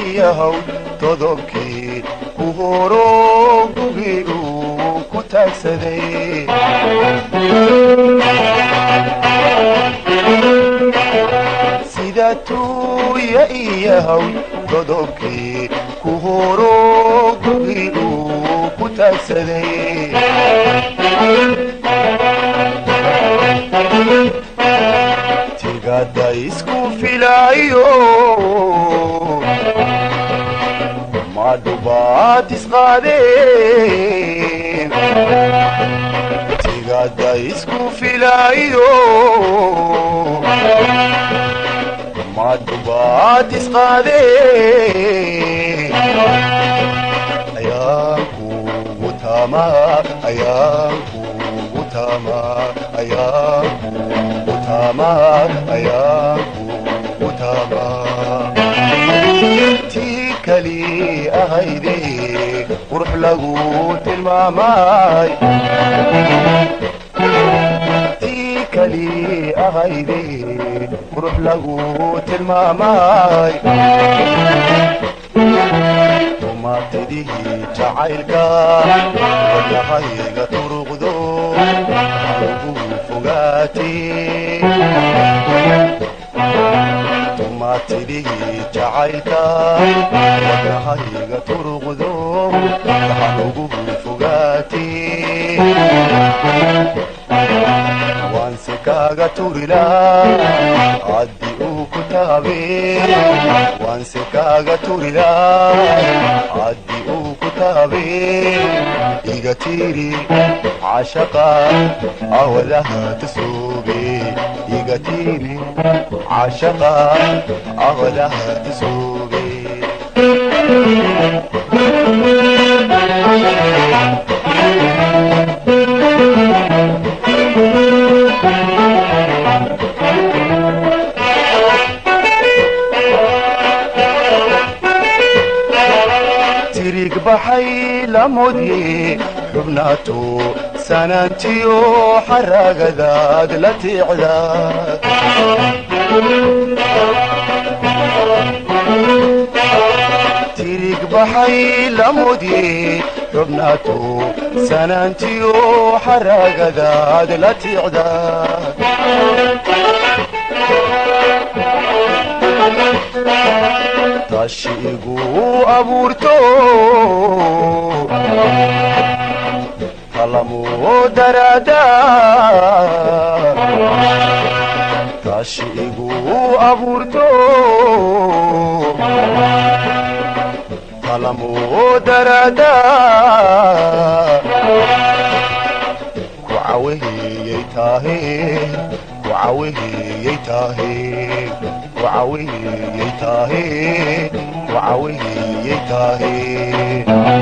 yahow todobkii ku horo gugii uu ku taagsaday sida tuuya yahow todobkii ku horo gugii uu ku taagsaday tigada isku filaayo madhubaad isqaadeen tigada isku filaayo madhubaad isqaadeen ayaankugu tamaa ayaankugu tamaa ayaankugu tamaa ayaankugu tamaa tii kali ahayde qurux lagu tilmaamay tii kali ahayde qurux lagu tilmaamay tumaatidii jacaylka wadahayga turuqdo ugu fogaatee tumaatidii jacaylka wadahayga turuqdo waxaan ugu fogaatee waanse kaaga turilaa haddii uu ku taabee waanse kaaga turilaa haddii uu ku taabee iga tiiri cashaqa awadaha tasoobe iga tiiri cashaqa awadaha tasoobe tirig baxay lamodye xubnaato sanaantiyo xaragadaad la tiicdaad tirig baxay lamodye xubnaato sanaantiyo xaragadaad la tiicdaad tashi igu abuurto kalamu daraada tashi igu abuurto kalamu daraada ku cawehiyey tahe ku cawehiyey tahe وعويي تاهي وعويي تاهي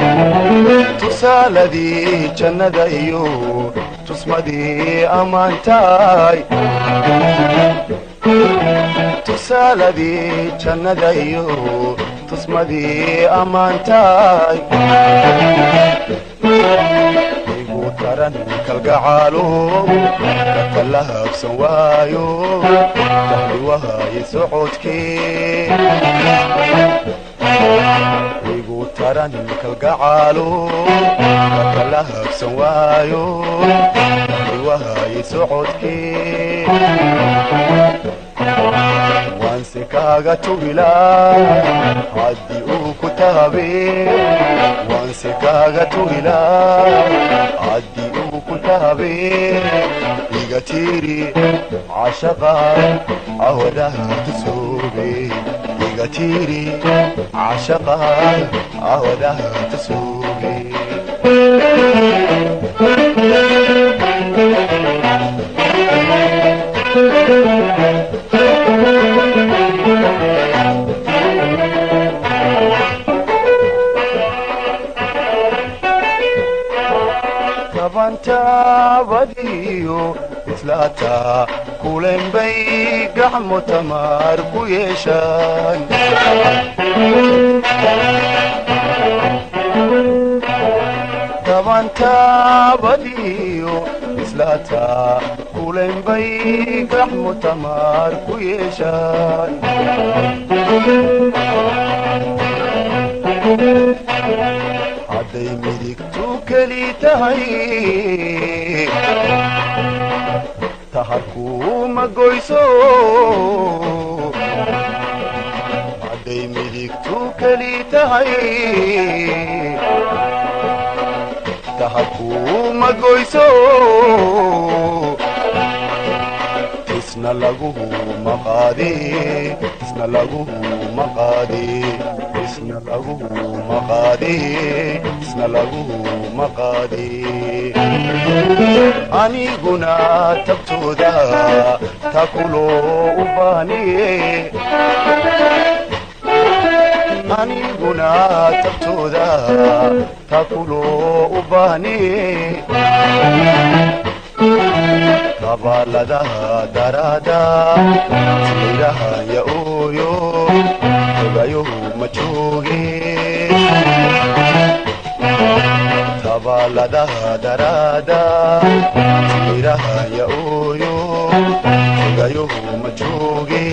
تسالدي جنة ايو تسمدي امانتاي تسالدي جنة ايو تسمدي امانتاي taran kalgacaalo kalaha absanwaayo tahliwahaye socodkee igu taran kalgacaalo kalaha absanwaayo tahliwahaye socodkee waanse kaaga tugilaa haddii uu ku taabee waanse kaaga tugilaa haddii uu ku taabee iga tiiri cashaqa awadaha tasoobe iga tiiri cashaqa awadaha tasoobe tabantaabadiyo islaata kulen bay gacmo tamaar ku yeeshaan tabantaabadiyo islaata kulen bay gacmo tamaar ku yeeshaan tahay taharkuma goyso hadday midigtu keli tahay taharkuma goyso isna laguhu maqaadi isna laguhu maqaadi isna laguhu maqaadi isna laguhu maqaadi aniguna tabtooda takuloo u baaniye aniguna tabtooda takuloo u baaniye kabaladaha darada siraha ya ooyo ogayohu ma jooge kabaladaha darada siraha ya ooyo ogayohu ma jooge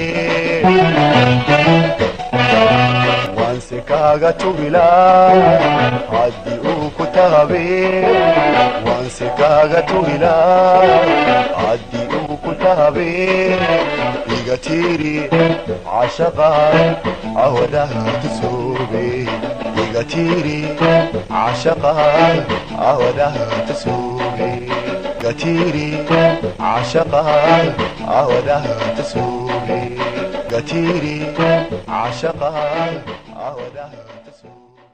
wanse kaga tugila haddi uu ku taabe wanse kaga tugila haddi uu ku taabe iga tiiri cashaqa awadaha tusoobe iga tiiri cashaqa awadaha tusoobe iga tiiri cashaqa awadaha tusoobe iga tiiri عشقا عودها تسوق